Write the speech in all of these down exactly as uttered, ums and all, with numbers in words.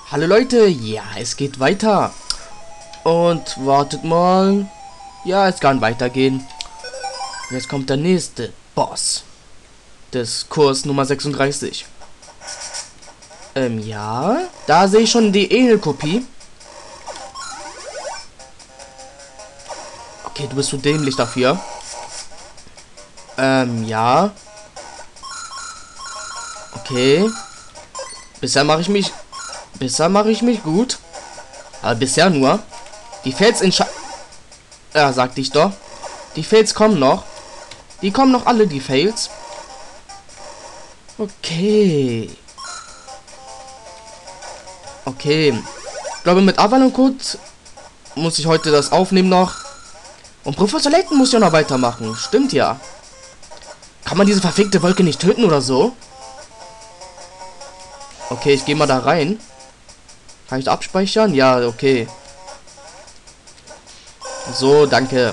Hallo Leute, ja, es geht weiter. Und wartet mal. Ja, es kann weitergehen. Jetzt kommt der nächste Boss des Kurs Nummer sechsunddreißig. Ähm, ja. Da sehe ich schon die Enel-Kopie. Okay, du bist zu dämlich dafür. Ähm, ja. Okay. Bisher mache ich mich... Bisher mache ich mich gut. Aber bisher nur. Die Fails in Scha... Ja, sagte ich doch. Die Fails kommen noch. Die kommen noch alle, die Fails. Okay. Okay. Ich glaube, mit Avalon Code muss ich heute das aufnehmen noch. Und Professor Layton muss ja noch weitermachen. Stimmt ja. Kann man diese verfickte Wolke nicht töten oder so? Okay, ich gehe mal da rein. Kann ich da abspeichern? Ja, okay. So, danke.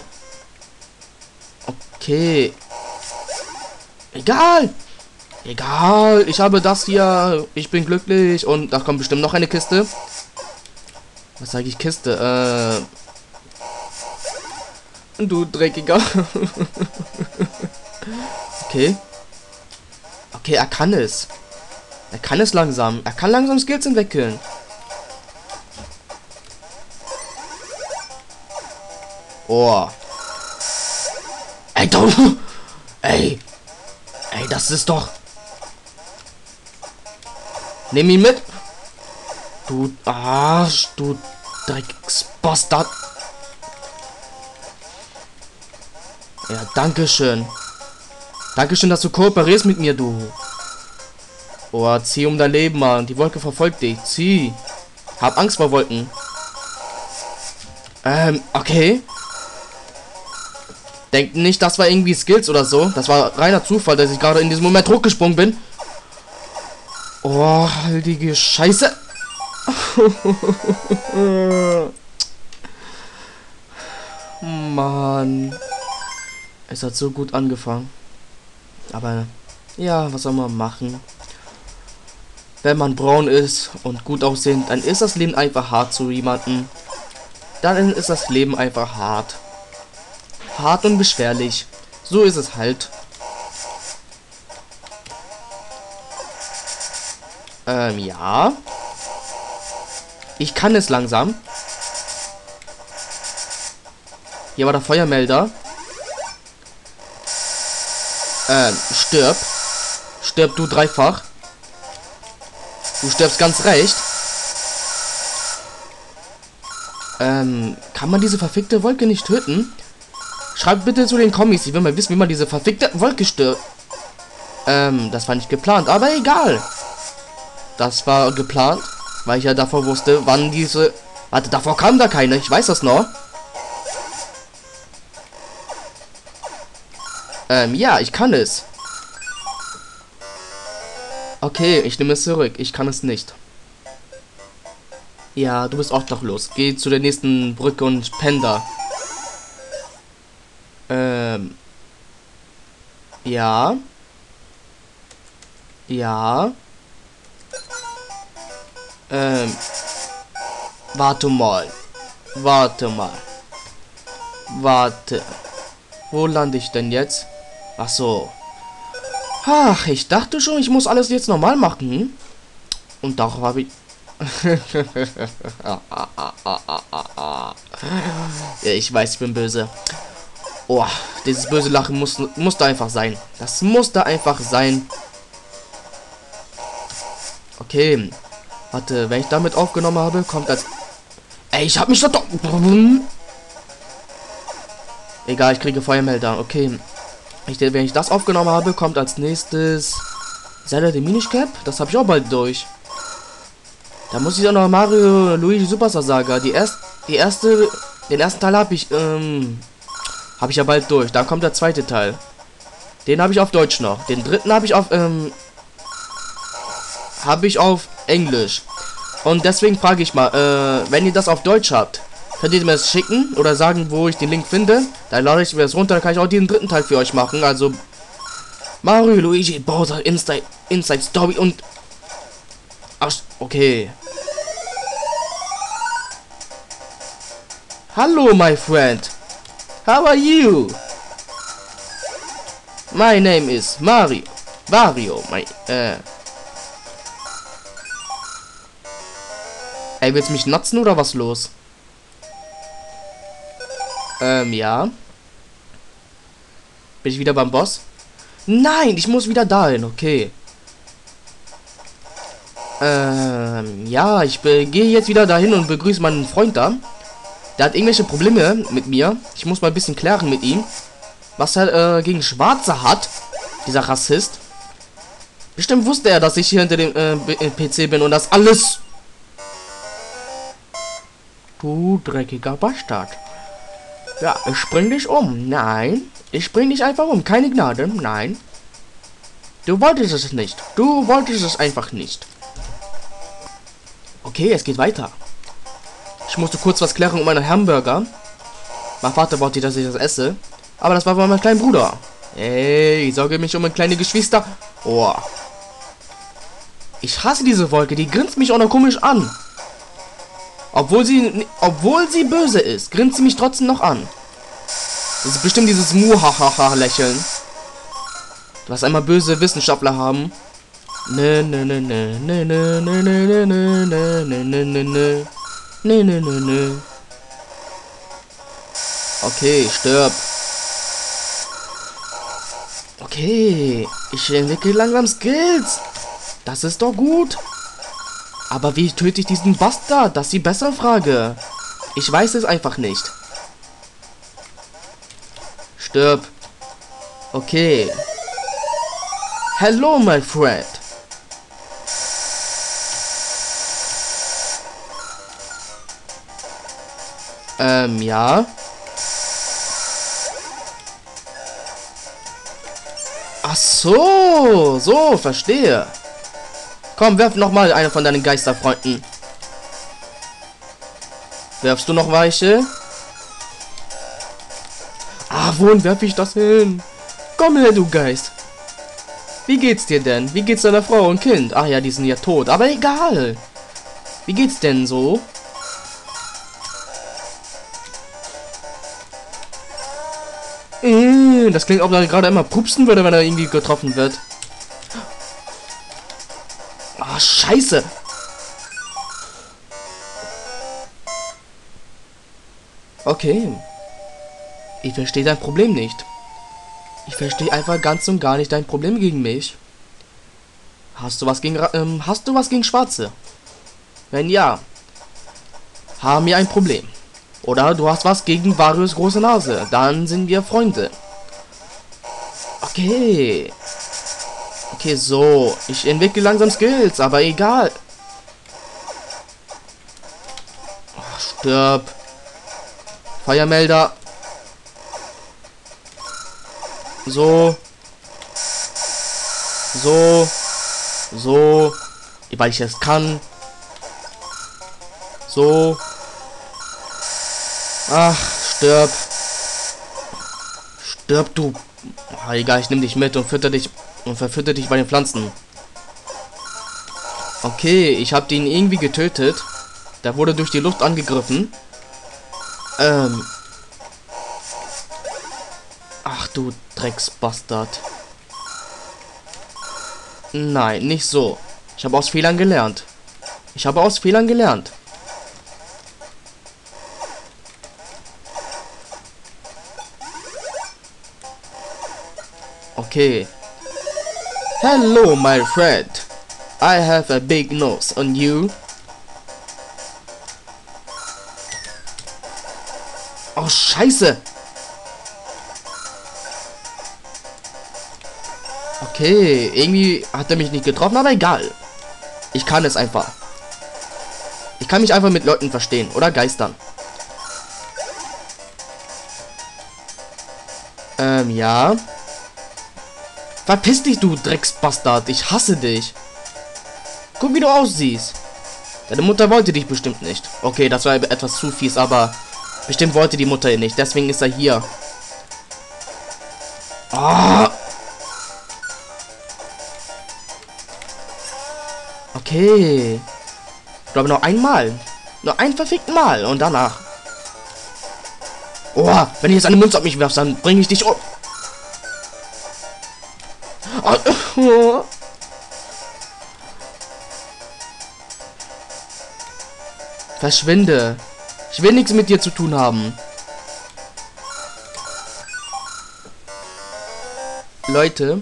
Okay. Egal. Egal. Ich habe das hier. Ich bin glücklich. Und da kommt bestimmt noch eine Kiste. Was sage ich Kiste? Äh. Du dreckiger. Okay. Okay, er kann es. Er kann es langsam. Er kann langsam Skills entwickeln. Oh. Ey, du. Ey. Ey, das ist doch... Nimm ihn mit. Du Arsch, du Drecksbastard. Ja, danke schön. Dankeschön, dass du kooperierst mit mir, du. Oh, zieh um dein Leben, Mann. Die Wolke verfolgt dich. Zieh. Hab Angst vor Wolken. Ähm, okay. Denkt nicht, das war irgendwie Skills oder so. Das war reiner Zufall, dass ich gerade in diesem Moment hochgesprungen bin. Oh, heilige Scheiße. Mann. Es hat so gut angefangen. Aber, ja, was soll man machen? Wenn man braun ist und gut aussehend, dann ist das Leben einfach hart zu jemanden. Dann ist das Leben einfach hart. Hart und beschwerlich. So ist es halt. Ähm, ja. Ich kann es langsam. Hier war der Feuermelder. Ähm, stirb. Stirb du dreifach. Du stirbst ganz recht. Ähm, kann man diese verfickte Wolke nicht töten? Schreibt bitte zu den Kommis, ich will mal wissen, wie man diese verfickte Wolke stirbt. Ähm, das war nicht geplant, aber egal. Das war geplant, weil ich ja davor wusste, wann diese... Warte, davor kam da keine, ich weiß das noch. Ähm, ja, ich kann es. Okay, ich nehme es zurück. Ich kann es nicht. Ja, du bist auch doch los. Geh zu der nächsten Brücke und Panda. Ähm. Ja. Ja. Ähm. Warte mal. Warte mal. Warte. Wo lande ich denn jetzt? Ach so. Ach, ich dachte schon, ich muss alles jetzt normal machen. Und darauf habe ich... Ja, ich weiß, ich bin böse. Oh, dieses böse Lachen muss, musste einfach sein. Das musste einfach sein. Okay. Warte, wenn ich damit aufgenommen habe, kommt als... Ey, ich habe mich doch... Egal, ich kriege Feuermelder. Okay. Ich, wenn ich das aufgenommen habe, kommt als nächstes Zelda the Minish Cap. Das habe ich auch bald durch. Da muss ich auch noch Mario Luigi Superstar Saga. Die erste, die erste, den ersten Teil habe ich, ähm, habe ich ja bald durch. Dann kommt der zweite Teil. Den habe ich auf Deutsch noch. Den dritten habe ich auf, ähm, habe ich auf Englisch. Und deswegen frage ich mal, äh, wenn ihr das auf Deutsch habt, könnt ihr mir das schicken oder sagen, wo ich den Link finde? Dann lade ich mir das runter, dann kann ich auch den dritten Teil für euch machen. Also Mario, Luigi, Bowser, Inside, Inside Story und... Ach, okay. Hallo, my friend. How are you? My name is Mario. Mario, my, äh. Ey, willst du mich nutzen oder was los? Ähm, ja. Bin ich wieder beim Boss? Nein, ich muss wieder dahin, okay. Ähm, ja, ich gehe jetzt wieder dahin und begrüße meinen Freund da. Der hat irgendwelche Probleme mit mir. Ich muss mal ein bisschen klären mit ihm. Was er äh, gegen Schwarze hat. Dieser Rassist. Bestimmt wusste er, dass ich hier hinter dem äh, P C bin und das alles... Du dreckiger Bastard. Ja, ich bring dich um. Nein. Ich bring dich einfach um. Keine Gnade. Nein. Du wolltest es nicht. Du wolltest es einfach nicht. Okay, es geht weiter. Ich musste kurz was klären um meinen Hamburger. Mein Vater wollte, dass ich das esse. Aber das war bei meinem kleinen Bruder. Ey, ich sorge mich um meine kleine Geschwister. Oh. Ich hasse diese Wolke. Die grinst mich auch noch komisch an. Obwohl sie, obwohl sie böse ist, grinst sie mich trotzdem noch an. Das ist bestimmt dieses Muhahaha-Lächeln. Was einmal böse Wissenschaftler haben. Ne, ne, ne, ne, ne, ne, ne, ne, ne, ne, ne, ne, ne, ne. Ne, ne, ne, ne. Okay, stirb. Okay, ich entwickle langsam Skills. Das ist doch gut. Aber wie töte ich diesen Bastard? Das ist die bessere Frage. Ich weiß es einfach nicht. Stirb. Okay. Hello, my friend. Ähm, ja. Ach so, so, verstehe. Komm, werf noch mal eine von deinen Geisterfreunden. Werfst du noch welche? Ah, wohin werf ich das hin? Komm her, du Geist. Wie geht's dir denn? Wie geht's deiner Frau und Kind? Ach ja, die sind ja tot, aber egal. Wie geht's denn so? Das klingt, ob er gerade immer pupsen würde, wenn er irgendwie getroffen wird. Ah, scheiße. Okay. Ich verstehe dein Problem nicht. Ich verstehe einfach ganz und gar nicht dein Problem gegen mich. Hast du was gegen ähm, hast du was gegen Schwarze? Wenn ja, haben wir ein Problem. Oder du hast was gegen Varios große Nase. Dann sind wir Freunde. Okay. Okay, so. Ich entwickle langsam Skills, aber egal. Oh, stirb. Feuermelder. So. So. So. Weil ich es kann. So. Ach, stirb. Stirb, du. Oh, egal, ich nehme dich mit und fütter dich und verfütter dich bei den Pflanzen. Okay, ich habe den irgendwie getötet. Der wurde durch die Luft angegriffen. Ähm. Ach du Drecksbastard. Nein, nicht so. Ich habe aus Fehlern gelernt. Ich habe aus Fehlern gelernt. Okay. Hello, my friend. I have a big nose on you. Oh, scheiße. Okay, irgendwie hat er mich nicht getroffen, aber egal. Ich kann es einfach. Ich kann mich einfach mit Leuten verstehen oder Geistern. Ähm, ja. Verpiss dich, du Drecksbastard. Ich hasse dich. Guck, wie du aussiehst. Deine Mutter wollte dich bestimmt nicht. Okay, das war etwas zu fies, aber bestimmt wollte die Mutter ihn nicht. Deswegen ist er hier. Oh. Okay. Ich glaube noch einmal. Nur ein verfickten Mal. Und danach. Oh, wenn du jetzt eine Münze auf mich wirfst, dann bringe ich dich um. Oh. Verschwinde. Ich will nichts mit dir zu tun haben. Leute.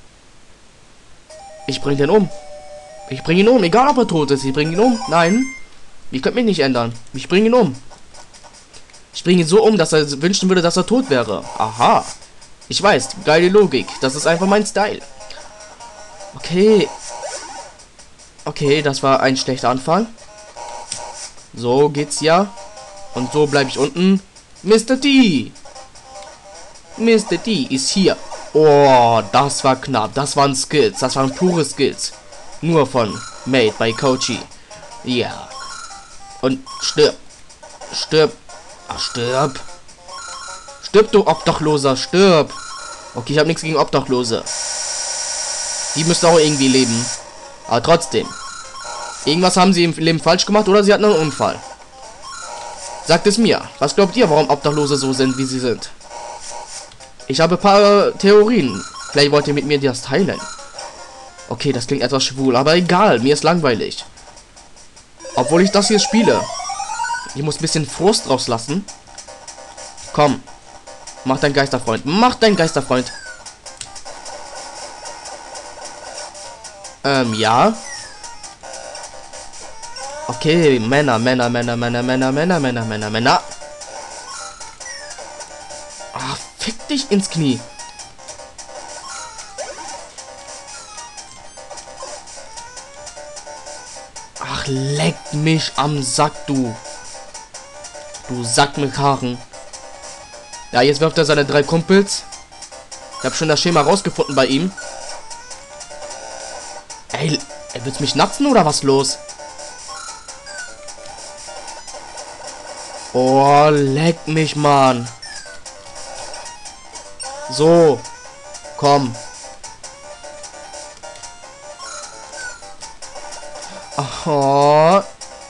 Ich bringe den um. Ich bringe ihn um. Egal, ob er tot ist. Ich bringe ihn um. Nein. Ihr könnt mich nicht ändern. Ich bringe ihn um. Ich bringe ihn so um, dass er wünschen würde, dass er tot wäre. Aha. Ich weiß. Geile Logik. Das ist einfach mein Style. Okay. Okay, das war ein schlechter Anfang. So geht's ja. Und so bleibe ich unten. Mister T. Mister T ist hier. Oh, das war knapp. Das waren Skills. Das waren pure Skills. Nur von Made by Kochi. Ja. Yeah. Und stirb. Stirb. Ach, stirb. Stirb, du Obdachloser. Stirb. Okay, ich habe nichts gegen Obdachlose. Die müssen auch irgendwie leben. Aber trotzdem. Irgendwas haben sie im Leben falsch gemacht oder sie hatten einen Unfall. Sagt es mir. Was glaubt ihr, warum Obdachlose so sind, wie sie sind? Ich habe ein paar Theorien. Vielleicht wollt ihr mit mir das teilen. Okay, das klingt etwas schwul, aber egal. Mir ist langweilig. Obwohl ich das hier spiele. Ich muss ein bisschen Frust rauslassen. Komm. Mach dein Geisterfreund. Mach dein Geisterfreund. Ähm, ja. Okay, Männer, Männer, Männer, Männer, Männer, Männer, Männer, Männer, Männer. Ah, fick dich ins Knie. Ach, leck mich am Sack, du. Du Sack mit Haaren. Ja, jetzt wirft er seine drei Kumpels. Ich habe schon das Schema rausgefunden bei ihm. Ey, er wird mich natzen oder was los? Oh, leck mich, Mann. So. Komm. Aha.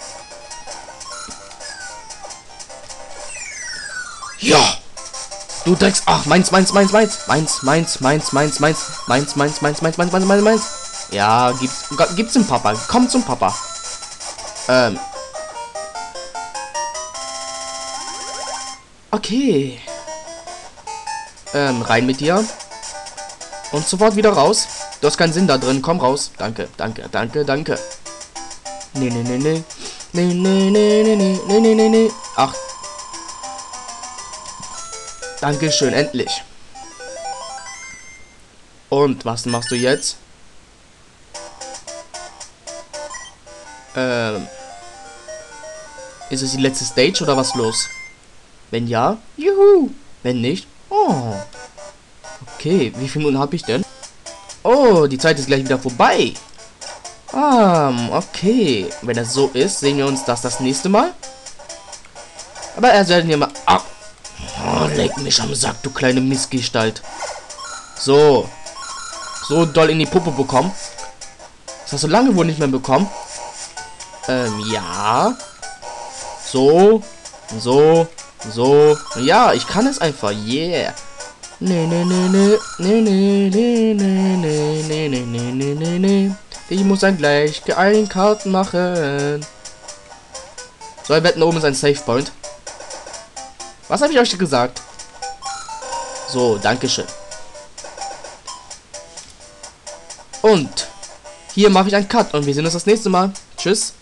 Ja. Du Drecks. Ach, meins, meins, meins, meins. Meins, meins, meins, meins, meins. Meins, meins, meins, meins, meins, meins, meins, meins. Ja, gibt's, gibt's zum Papa. Komm zum Papa. Ähm. Okay. Ähm, rein mit dir. Und sofort wieder raus. Du hast keinen Sinn da drin. Komm raus. Danke, danke, danke, danke. Nee, nee, nee, nee. Nee, nee, nee, nee, nee, nee, nee, nee, nee. Ach. Dankeschön, endlich. Und was machst du jetzt? Ähm. Ist es die letzte Stage oder was los? Wenn ja, juhu. Wenn nicht, oh. Okay, wie viele Minuten habe ich denn? Oh, die Zeit ist gleich wieder vorbei. Ah, okay. Wenn das so ist, sehen wir uns das das nächste Mal. Aber erst werden wir mal... Ah. Oh, leck mich am Sack, du kleine Missgestalt. So. So doll in die Puppe bekommen. Das hast du lange wohl nicht mehr bekommen. Ähm, ja. So. So. So. Ja, ich kann es einfach. Yeah. Nee, nee, nee, nee. Nee, nee, nee, nee, nee, nee, nee, nee, nee, nee, nee. Ich muss dann gleich einen Karten machen. So, wir wetten, oben ist ein Save Point. Was habe ich euch gesagt? So, dankeschön. Und hier mache ich einen Cut und wir sehen uns das nächste Mal. Tschüss.